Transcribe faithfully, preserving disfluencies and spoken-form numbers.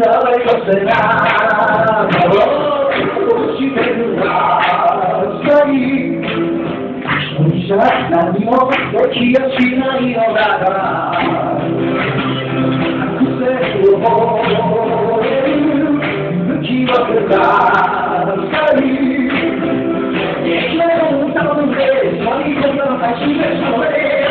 誰かせな落ちてるなさいじゃ何もできやしないのだから癖を抜き分けたさいできないのを頼んで最後の走れそれ